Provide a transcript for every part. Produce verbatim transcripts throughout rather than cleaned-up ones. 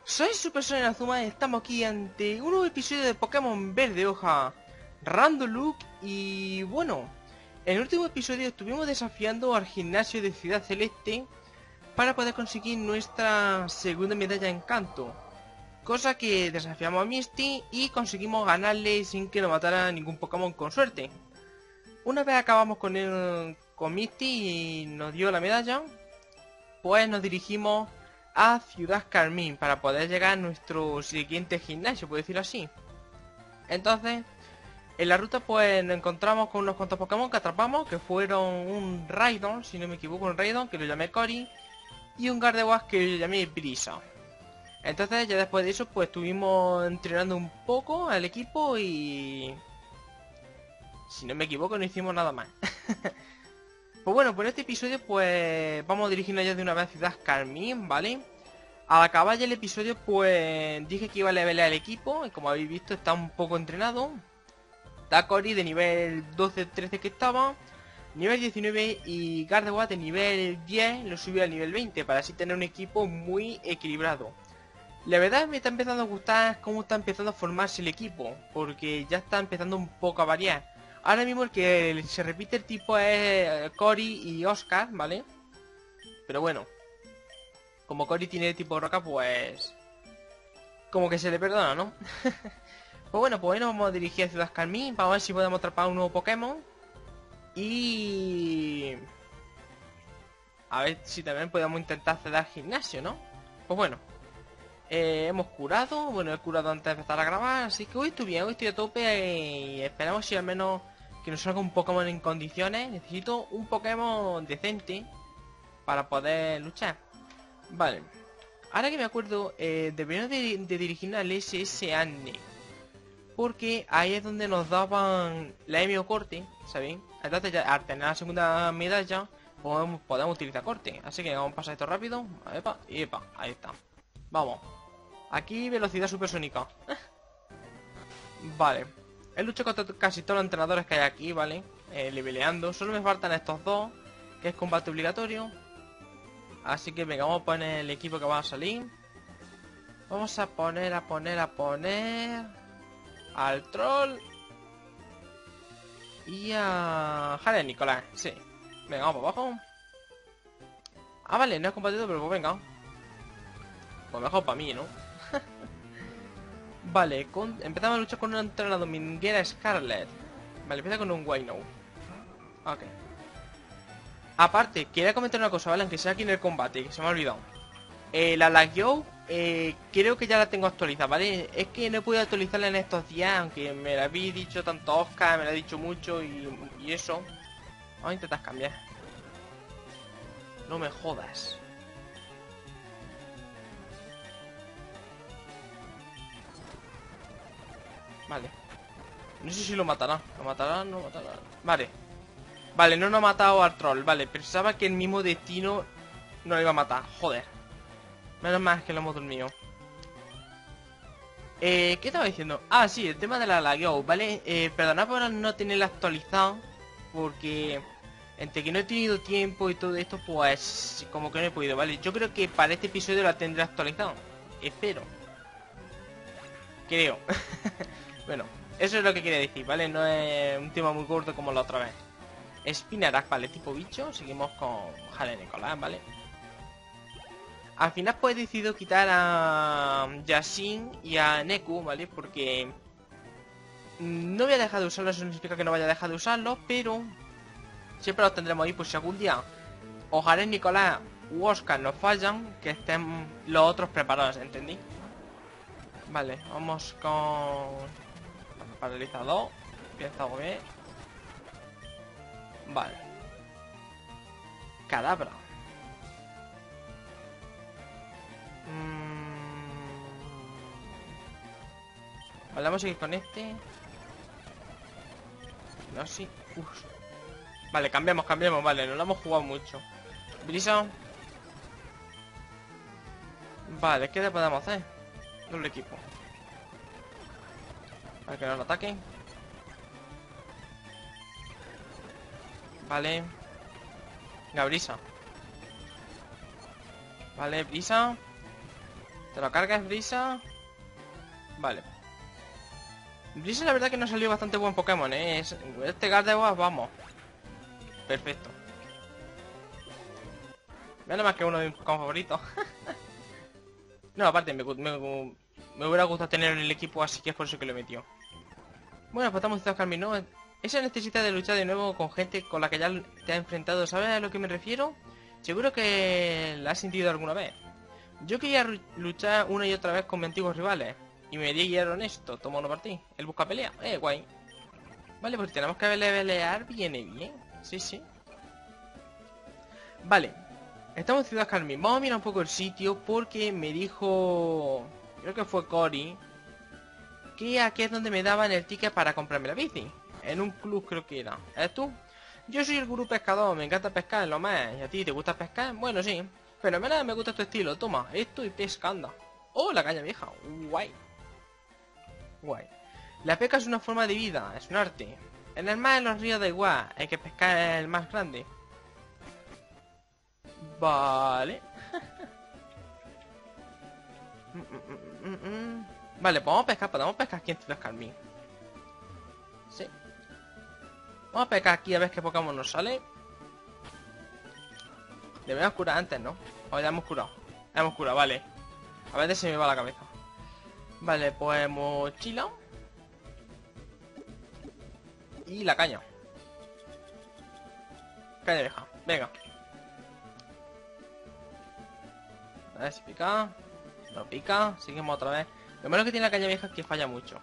Soy Super Sonic Azuma y estamos aquí ante un nuevo episodio de Pokémon Verde Hoja Randolook. Y bueno, en el último episodio estuvimos desafiando al gimnasio de Ciudad Celeste para poder conseguir nuestra segunda medalla en Kanto, cosa que desafiamos a Misty y conseguimos ganarle sin que nos matara ningún Pokémon con suerte. Una vez acabamos con, el, con Misty y nos dio la medalla, pues nos dirigimos a Ciudad Carmín para poder llegar a nuestro siguiente gimnasio, por decirlo así. Entonces, en la ruta pues nos encontramos con unos cuantos Pokémon que atrapamos, que fueron un Raidon, si no me equivoco, un Raidon, que lo llamé Cory, y un Gardevoir que lo llamé Brisa. Entonces ya después de eso pues estuvimos entrenando un poco al equipo y... si no me equivoco no hicimos nada más. Pues bueno, por este episodio pues vamos a dirigirnos ya de una vez a Ciudad Carmín, ¿vale? Al acabar ya el episodio pues dije que iba a levelear el equipo y como habéis visto está un poco entrenado. Está Cory de nivel doce trece que estaba, nivel diecinueve, y Gardevoir de nivel diez lo subió al nivel veinte para así tener un equipo muy equilibrado. La verdad me está empezando a gustar cómo está empezando a formarse el equipo, porque ya está empezando un poco a variar. Ahora mismo el que se repite el tipo es Cory y Oscar, ¿vale? Pero bueno, como Cory tiene tipo roca, pues... como que se le perdona, ¿no? Pues bueno, pues hoy nos vamos a dirigir a Ciudad Carmín para ver si podemos atrapar un nuevo Pokémon. Y... a ver si también podemos intentar acceder al gimnasio, ¿no? Pues bueno, eh, hemos curado, bueno, he curado antes de empezar a grabar, así que hoy estoy bien, hoy estoy a tope y esperamos si al menos que nos salga un Pokémon en condiciones. Necesito un Pokémon decente para poder luchar. Vale, ahora que me acuerdo, eh, deberíamos de, de dirigirnos al S S Anne, porque ahí es donde nos daban la M o corte, ¿sabéis? Entonces ya al tener la segunda medalla podemos, podemos utilizar corte. Así que vamos a pasar esto rápido. Epa, y epa, ahí está. Vamos. Aquí velocidad supersónica. Vale. He luchado contra casi todos los entrenadores que hay aquí, ¿vale? Eh, leveleando. Solo me faltan estos dos, que es combate obligatorio. Así que venga, vamos a poner el equipo que va a salir. Vamos a poner, a poner, a poner... al troll. Y a... Jale, Nicolás, sí. Venga, vamos para abajo. Ah, vale, no es combatido, pero pues venga. Pues mejor para mí, ¿no? Vale, con... empezamos a luchar con un entrenador Minguera Scarlet. Vale, empieza con un Wayno. Ok. Aparte, quería comentar una cosa, ¿vale? Aunque sea aquí en el combate, que se me ha olvidado. Eh, la Lagyo, eh, creo que ya la tengo actualizada, ¿vale? Es que no he podido actualizarla en estos días, aunque me la habéis dicho tanto Oscar, me la ha dicho mucho y, y eso. Vamos a intentar cambiar. No me jodas. Vale. No sé si lo matará. ¿Lo matará? No lo matará. Vale. Vale, no nos ha matado al troll. Vale, pensaba que el mismo destino no lo iba a matar. Joder. Menos mal que lo hemos dormido. Eh, ¿qué estaba diciendo? Ah, sí, el tema de la lagueo, ¿vale? Eh, perdonad por no tenerla actualizado, porque entre que no he tenido tiempo y todo esto, pues como que no he podido, ¿vale? Yo creo que para este episodio la tendré actualizado. Espero. Creo. Bueno, eso es lo que quería decir, ¿vale? No es un tema muy corto como la otra vez. Spinarak, vale, tipo bicho. Seguimos con Jale Nicolás, ¿vale? Al final pues he decidido quitar a Yasin y a Neku, ¿vale? Porque no voy a dejar de usarlos, eso no significa que no vaya a dejar de usarlos, pero siempre los tendremos ahí por si algún día o Jale Nicolás u Oscar nos fallan, que estén los otros preparados, ¿entendí? Vale, vamos con paralizador. Empieza a bien. Vale. Cadabra. Mm... Vale, vamos a seguir con este. No, sí. Uf. Vale, cambiamos, cambiamos. Vale, no lo hemos jugado mucho. Brisa. Vale, ¿qué le podemos hacer? Doble equipo. Para que no lo ataquen. Vale. Venga, Brisa. Vale, Brisa. Te lo cargas, Brisa. Vale. Brisa la verdad que nos salió bastante buen Pokémon, ¿eh? Es- Este Gardevoir, vamos. Perfecto. Nada más que uno de mis Pokémon favoritos. No, aparte, me, me, me hubiera gustado tener en el equipo, así que es por eso que lo metió. Bueno, pues estamos en Carmín, ¿no? Esa necesidad de luchar de nuevo con gente con la que ya te has enfrentado, ¿sabes a lo que me refiero? Seguro que la has sentido alguna vez. Yo quería luchar una y otra vez con mis antiguos rivales. Y me guiaron esto, toma uno para ti. El busca pelea, eh, guay. Vale, pues tenemos que pelear, viene bien. Sí, sí. Vale. Estamos en Ciudad Carmín. Vamos a mirar un poco el sitio porque me dijo... Creo que fue Cory. Que aquí es donde me daban el ticket para comprarme la bici. En un club creo que era. ¿Eres tú? Yo soy el gurú pescador, me encanta pescar, lo más. ¿Y a ti te gusta pescar? Bueno, sí. Pero nada, me gusta tu estilo. Toma, esto y pesca, anda. Oh, la caña vieja. Guay. Guay. La pesca es una forma de vida, es un arte. En el mar, en los ríos da igual, hay que pescar el más grande. Vale. mm, mm, mm, mm. Vale, podemos pescar, podemos pescar aquí en Ciudad Carmín. Sí. Vamos a pescar aquí a ver qué Pokémon nos sale. Debemos curar antes, ¿no? O ya hemos curado. Ya hemos curado, vale. A veces se me va la cabeza. Vale, pues mochila. Y la caña. Caña vieja, venga. A ver si pica. No pica, seguimos otra vez. Lo malo que tiene la caña vieja es que falla mucho.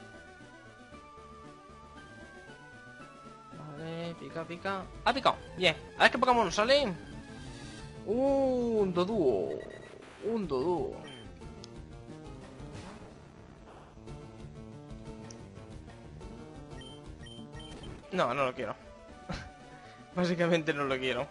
Vale, pica, pica. ¡Ha picado! Bien, a ver qué Pokémon nos sale. Un Doduo. Un Doduo. No, no lo quiero. Básicamente no lo quiero.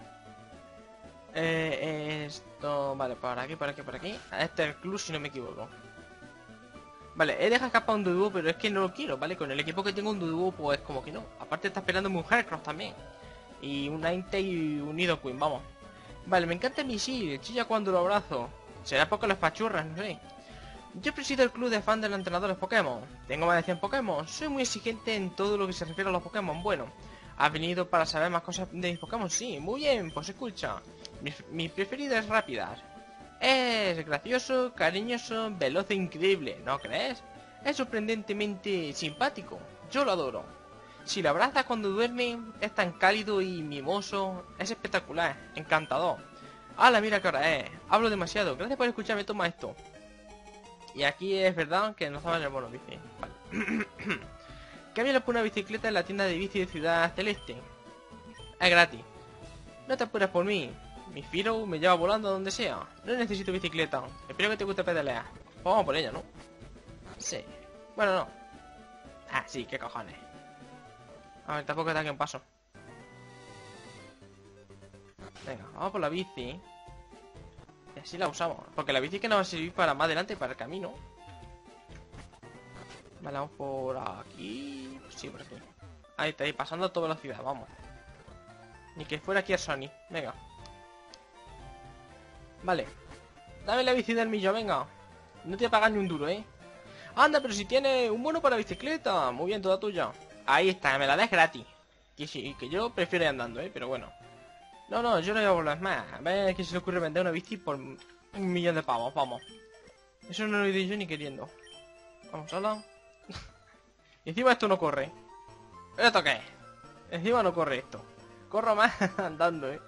Eh, esto... Vale, por aquí, por aquí, por aquí. Este es el club, si no me equivoco. Vale, he dejado escapar un Doduo, pero es que no lo quiero, ¿vale? Con el equipo que tengo un Doduo, pues como que no. Aparte está esperando un Heracross también. Y un Ninetale y un Nidoqueen, vamos. Vale, me encanta el misil, chilla cuando lo abrazo. Será porque los pachurras, no sé. Yo presido el club de fan de los entrenadores Pokémon. Tengo más de cien Pokémon. Soy muy exigente en todo lo que se refiere a los Pokémon. Bueno, ¿has venido para saber más cosas de mis Pokémon? Sí, muy bien, pues escucha. Mi, mi preferido es Rápidas. Es gracioso, cariñoso, veloz e increíble, ¿no crees? Es sorprendentemente simpático. Yo lo adoro. Si lo abrazas cuando duerme, es tan cálido y mimoso. Es espectacular, encantador. ¡Hala, mira qué hora es! Hablo demasiado. Gracias por escucharme, toma esto. Y aquí es verdad que no saben el bono bici. Vale. Cámbialo por una bicicleta en la tienda de bici de Ciudad Celeste. Es gratis. No te apures por mí. Mi Firo me lleva volando a donde sea. No necesito bicicleta. Espero que te guste pedalear. Pues vamos por ella, ¿no? Sí. Bueno, no. Ah, sí, qué cojones. A ver, tampoco está aquí un paso. Venga, vamos por la bici. Y así la usamos. Porque la bici que nos va a servir para más adelante, para el camino. Vale, vamos por aquí. Sí, por aquí. Ahí está, ahí, pasando a toda la ciudad, vamos. Ni que fuera aquí a Sony. Venga. Vale. Dame la bici del millón, venga. No te voy a pagar ni un duro, ¿eh? Anda, pero si tiene un bono para bicicleta. Muy bien, toda tuya. Ahí está, me la das gratis. Que sí, que yo prefiero ir andando, ¿eh? Pero bueno. No, no, yo no voy a volver más. A ver que se le ocurre vender una bici por un millón de pavos, vamos. Eso no lo he dicho yo ni queriendo. Vamos, hola. Y encima esto no corre. ¿Esto qué es? Encima no corre esto. Corro más andando, ¿eh?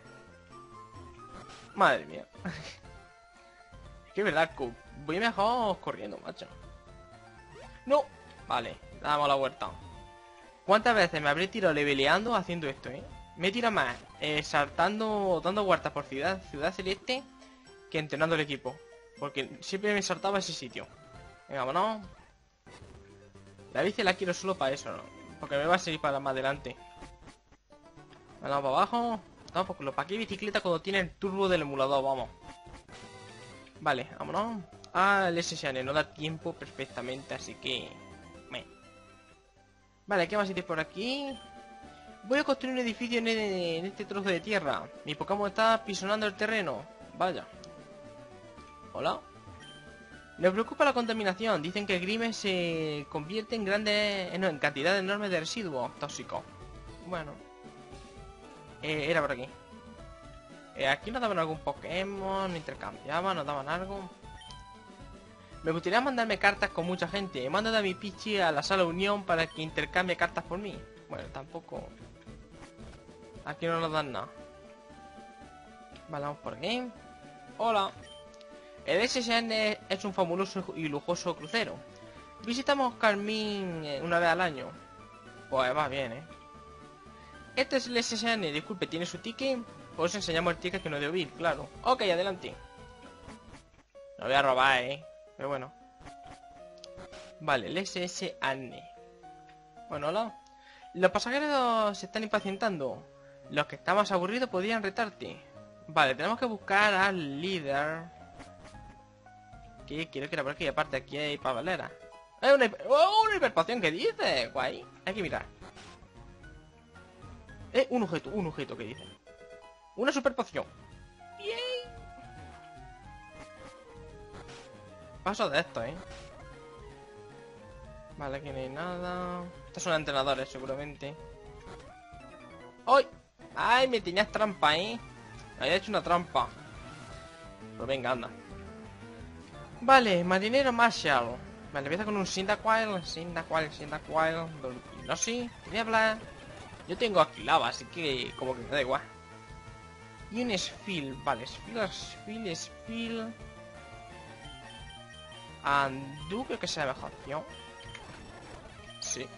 Madre mía. Es que es verdad, voy mejor corriendo, macho. ¡No! Vale, damos la vuelta. ¿Cuántas veces me habré tirado leveleando haciendo esto, eh? Me he tirado más eh, saltando, dando vueltas por ciudad, ciudad celeste que entrenando el equipo. Porque siempre me saltaba ese sitio. Venga, vámonos. La bici la quiero solo para eso, ¿no? Porque me va a servir para más adelante. Vamos para abajo. No, porque lo para qué bicicleta cuando tiene el turbo del emulador, vamos. Vale, vámonos. Ah, el S S N no da tiempo perfectamente, así que... Me. Vale, ¿qué más sitios por aquí? Voy a construir un edificio en, en este trozo de tierra. Mi Pokémon está pisonando el terreno. Vaya. Hola. Nos preocupa la contaminación. Dicen que el Grime se convierte en grandes... No, en cantidades enormes de residuos tóxicos. Bueno. Eh, era por aquí. Eh, aquí nos daban algún Pokémon, intercambiaban, nos daban algo. Me gustaría mandarme cartas con mucha gente. Mando a mi Pichi a la sala Unión para que intercambie cartas por mí. Bueno, tampoco... Aquí no nos dan nada. Vale, vamos por aquí. Hola. El S S N es un fabuloso y lujoso crucero. Visitamos Carmín una vez al año. Pues va bien, ¿eh? Este es el S S N. Disculpe, ¿tiene su ticket? Pues enseñamos el ticket que no dio Bill, claro. Ok, adelante. No voy a robar, ¿eh? Pero bueno. Vale, el S S N. Bueno, hola. Los pasajeros se están impacientando. Los que están más aburridos podrían retarte. Vale, tenemos que buscar al líder. ¿Qué? Quiero que era por aquí. Aparte, aquí hay pavalera. ¡Eh, una, hiper... ¡Oh, una hiperpoción! ¿Qué dice? Guay. Hay que mirar. Eh, un objeto, un objeto, ¿qué dice? Una superpoción. Bien. Paso de esto, ¿eh? Vale, aquí no hay nada. Estos son entrenadores, seguramente. ¡Ay! ¡Ay! Me tenías trampa, ¿eh? Me había hecho una trampa. Pues venga, anda. Vale, marinero Marshall. Vale, empieza con un Cyndaquil, Cyndaquil, Cyndaquil. No sé, quería hablar. Yo tengo aquí lava, así que como que me da igual. Y un Spheal, vale, Spheal, Spheal, Spheal. Andu, creo que sea la mejor opción. Sí.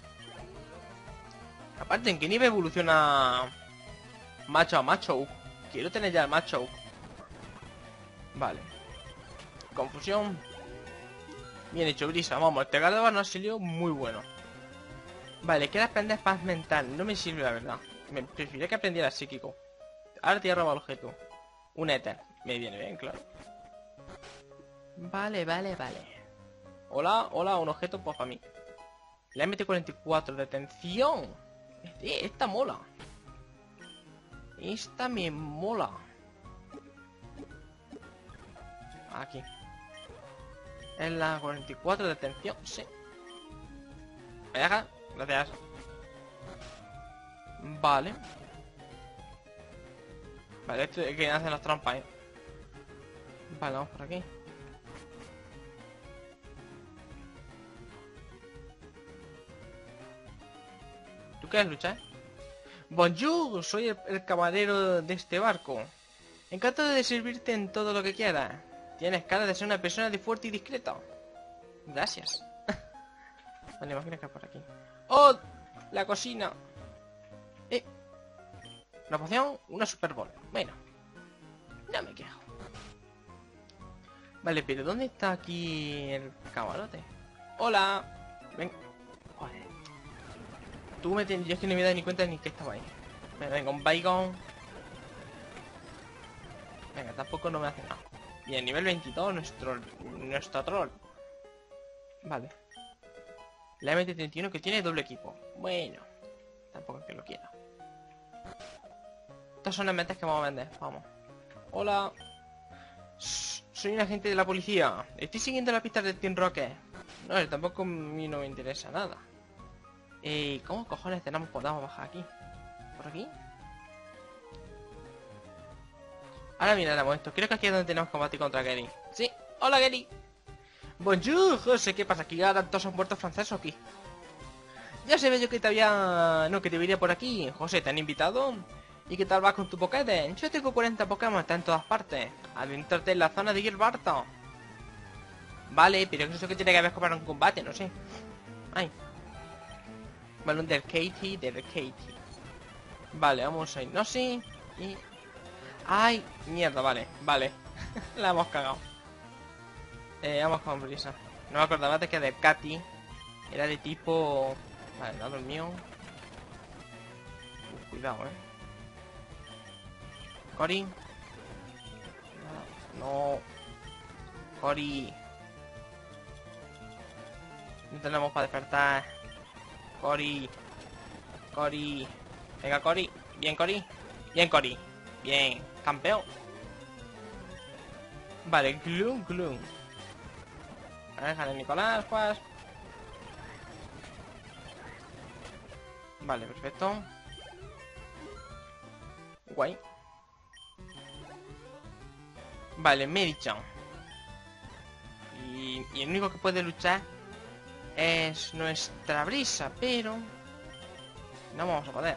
Aparte, ¿en qué nivel evoluciona macho a macho? Quiero tener ya el macho. Vale. Confusión. Bien hecho, Brisa. Vamos, el Tegador no ha salido muy bueno. Vale, quiero aprender paz mental. No me sirve, la verdad. Me preferiría que aprendiera psíquico. Ahora te he robado el objeto. Un éter. Me viene bien, claro. Vale, vale, vale. Hola, hola, un objeto pues para mí. La M T cuarenta y cuatro, detención. Este, esta mola. Esta me mola. Aquí. Es la cuarenta y cuatro, detención, sí. ¿Me deja? Gracias. Vale. Vale, esto es que hacen las trampas, eh. Vale, vamos por aquí. ¿Tú quieres luchar? Bonjour, soy el, el camarero de este barco. Encantado de servirte en todo lo que quieras. Tienes cara de ser una persona de fuerte y discreta. Gracias. Vale, imagina que por aquí. ¡Oh! La cocina. Eh. Una poción, una Super Bowl. Bueno. No me quejo. Vale, pero ¿dónde está aquí el camarote? ¡Hola! Ven. Joder. Tú me ten... Yo es que no me he dado ni cuenta ni que estaba ahí. Venga, un bacon. Venga, tampoco no me hace nada. Y en nivel veintidós, nuestro, nuestro troll. Vale. La M T treinta y uno que tiene doble equipo. Bueno. Tampoco es que lo quiera. Estas son las metas que vamos a vender. Vamos. Hola. Soy un agente de la policía. Estoy siguiendo la pista de Team Rocket. No, tampoco a mí no me interesa nada. Eh, ¿Cómo cojones tenemos podamos bajar aquí? ¿Por aquí? Ahora miraremos esto. Creo que aquí es donde tenemos que combatir contra Gary. Sí. Hola, Gary. Bonjour, José. ¿Qué pasa? ¿Aquí ahora todos son muertos franceses o qué? Ya se ve yo que te había... No, que te vería por aquí. José, ¿te han invitado? ¿Y qué tal vas con tu Pokédex? Yo tengo cuarenta Pokémon, está en todas partes. Adéntrate en la zona de Gilberto. Vale, pero eso que tiene que ver con un combate, no sé. Ay. Balón del Katie, del Katie. Vale, vamos a ir. No sé. Y... Ay, mierda, vale, vale. La hemos cagado. Eh, vamos con Brisa. No me acordaba de que del Katy era de tipo... Vale, dado el mío. Uf, cuidado, eh. Cory. No. Cory. No tenemos para despertar. Cory. Cory. Venga, Cory. Bien, Cory. Bien, Cory. Bien. Campeón. Vale, glum, glum. Déjale, Nicolás, pues. Vale, perfecto. Guay. Vale, Medichan. Y, y el único que puede luchar es nuestra brisa, pero no vamos a poder.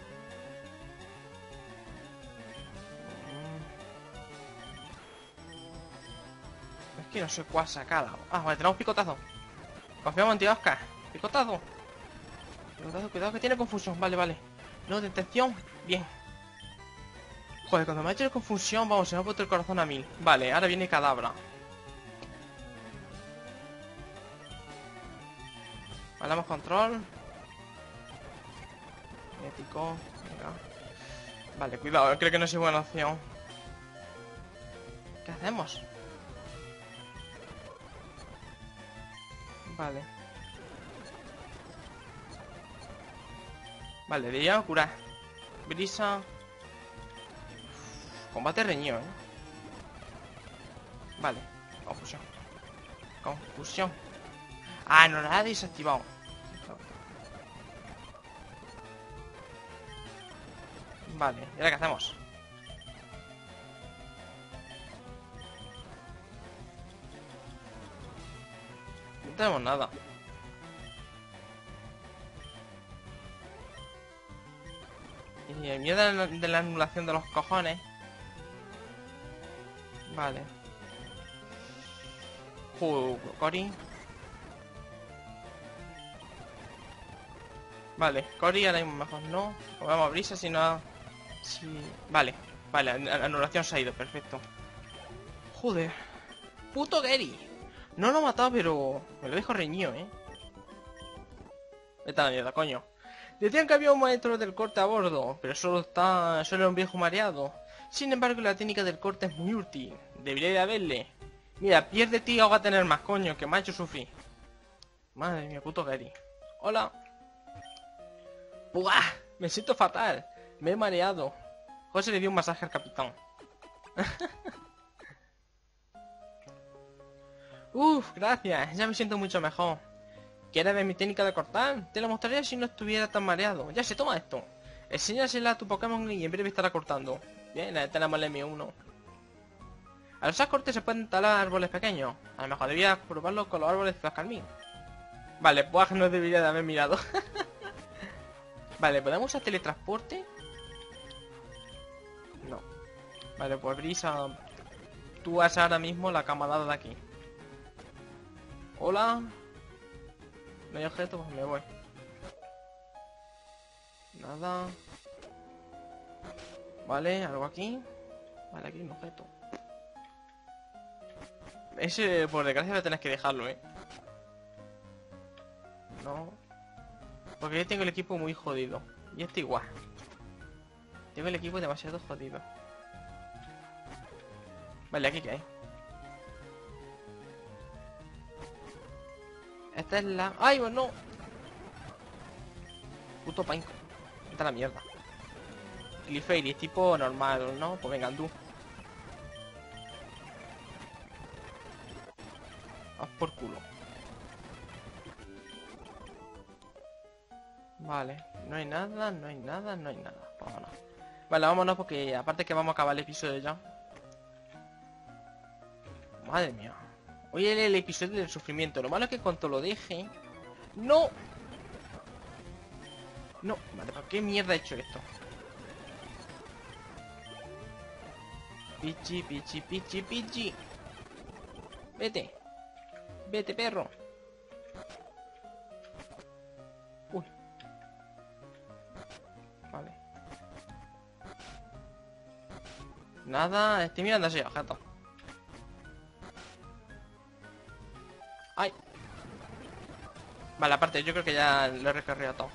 Es que no sé cuál sacarla. Ah, vale, tenemos picotazo. Confiamos en ti, Oscar. Picotazo. Picotazo, cuidado que tiene confusión. Vale, vale. No, detención. Bien. Joder, cuando me ha hecho confusión, vamos, se me ha puesto el corazón a mil. Vale, ahora viene Cadabra. Vale, damos control. Ético. Venga. Vale, cuidado, creo que no es buena opción. ¿Qué hacemos? Vale. Vale, debería curar. Brisa. Combate reñido, ¿eh? Vale. Confusión. Confusión. Ah, no la ha desactivado. Vale, ¿y ahora qué hacemos? No tenemos nada. Y el miedo de la, de la anulación de los cojones. Vale. Uh, Cory. Vale, Cory ahora mismo mejor no. Vamos a brisa si no. Si... Vale, vale, la anulación se ha ido, perfecto. Joder. Puto Gary. No lo he matado, pero me lo dejo reñido, eh. Vete a la mierda, coño. Decían que había un maestro del corte a bordo, pero solo está... solo un viejo mareado. Sin embargo, la técnica del corte es muy útil. Debería de haberle. Mira, pierde ti, ahoga a tener más, coño, que me ha hecho sufrir. Madre mía, puto Gary. Hola. ¡Buah! Me siento fatal. Me he mareado. José le dio un masaje al capitán. Uf, gracias. Ya me siento mucho mejor. ¿Quieres ver mi técnica de cortar? Te la mostraría si no estuviera tan mareado. Ya se toma esto. Enséñasela a tu Pokémon y en breve estará cortando. Bien, ahí tenemos el M uno. A los cortes se pueden talar árboles pequeños. A lo mejor debía probarlo con los árboles de Flascarmín. Vale, pues no debería de haber mirado. Vale, ¿podemos usar teletransporte? No. Vale, pues Brisa, tú vas ahora mismo la camarada de aquí. Hola. No hay objeto, pues me voy. Nada. Vale, algo aquí. Vale, aquí hay un objeto. Ese, por desgracia, voy a tener que dejarlo, eh. No. Porque yo tengo el equipo muy jodido. Y este igual. Tengo el equipo demasiado jodido. Vale, aquí qué hay. Esta es la... ¡Ay, pues no! Puto Painco. Esta es la mierda. Clefairy es tipo normal, ¿no? Pues venga, tú. Haz por culo. Vale, no hay nada, no hay nada, no hay nada. Vámonos. Vale, vámonos porque aparte que vamos a acabar el episodio ya. Madre mía. Hoy es el episodio del sufrimiento. Lo malo es que cuando lo deje... ¡No! No, vale, ¿por qué mierda he hecho esto? Pichi, pichi, pichi, pichi. Vete. Vete, perro. Uy. Vale. Nada, estoy mirando así, objeto. Ay. Vale, aparte, yo creo que ya lo he recorrido todo.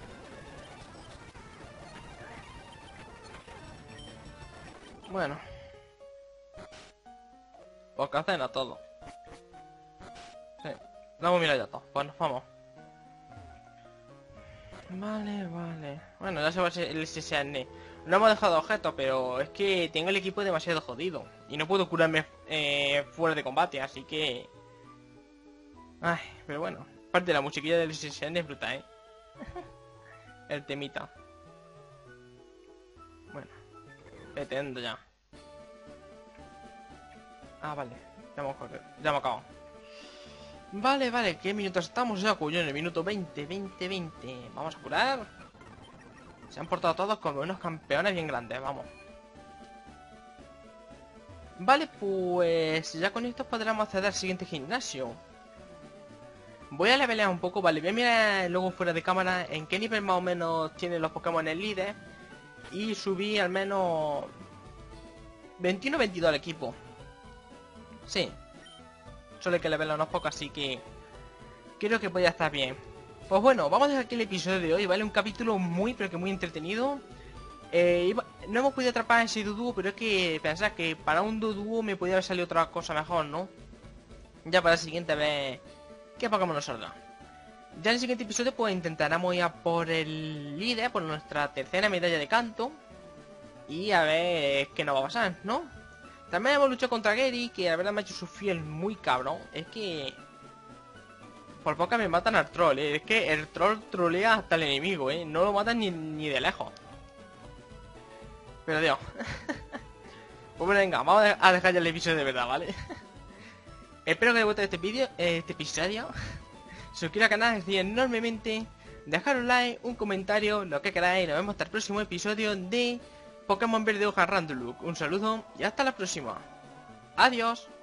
Bueno. Pues que hacen a todo. Sí. Lo hemos mirado ya todo. Pues nos vamos. Vale, vale. Bueno, ya se va a ser el S S N. No hemos dejado objetos, pero es que tengo el equipo demasiado jodido. Y no puedo curarme eh, fuera de combate, así que... Ay, pero bueno. Aparte de la musiquilla del S S N es brutal, ¿eh? El temita. Bueno. Deteniendo ya. Ah, vale. Ya hemos, ya hemos acabado. Vale, vale. ¿Qué minutos estamos ya, cuyo? En el minuto veinte, veinte, veinte. Vamos a curar. Se han portado todos como unos campeones bien grandes, vamos. Vale, pues ya con esto podremos acceder al siguiente gimnasio. Voy a levelear un poco, vale. Voy a mirar luego fuera de cámara en qué nivel más o menos tienen los Pokémon el líder. Y subí al menos veintiuno veintidós al equipo. Sí. Solo hay que levelar unos pocos, así que creo que podría estar bien. Pues bueno, vamos a dejar aquí el episodio de hoy, ¿vale? Un capítulo muy, pero que muy entretenido. Eh, iba... No hemos podido atrapar ese Dodúo, pero es que pensad que para un Dodúo me podría haber salido otra cosa mejor, ¿no? Ya para la siguiente vez... ¿Qué Pokémon nos saldrá? Ya en el siguiente episodio pues intentaremos ir a por el líder, por nuestra tercera medalla de canto. Y a ver qué nos va a pasar, ¿no? También hemos luchado contra Gary, que la verdad me ha hecho sufrir muy cabrón. Es que... Por poca me matan al troll, ¿eh? Es que el troll trolea hasta el enemigo, ¿eh? No lo matan ni, ni de lejos. Pero Dios. Pues bueno, venga, vamos a dejar ya el episodio de verdad, ¿vale? Espero que les guste este vídeo, este episodio. Suscribiros al canal, decir enormemente. Dejar un like, un comentario, lo que queráis. Nos vemos hasta el próximo episodio de Pokémon Verde Hoja Random Look. Un saludo y hasta la próxima. Adiós.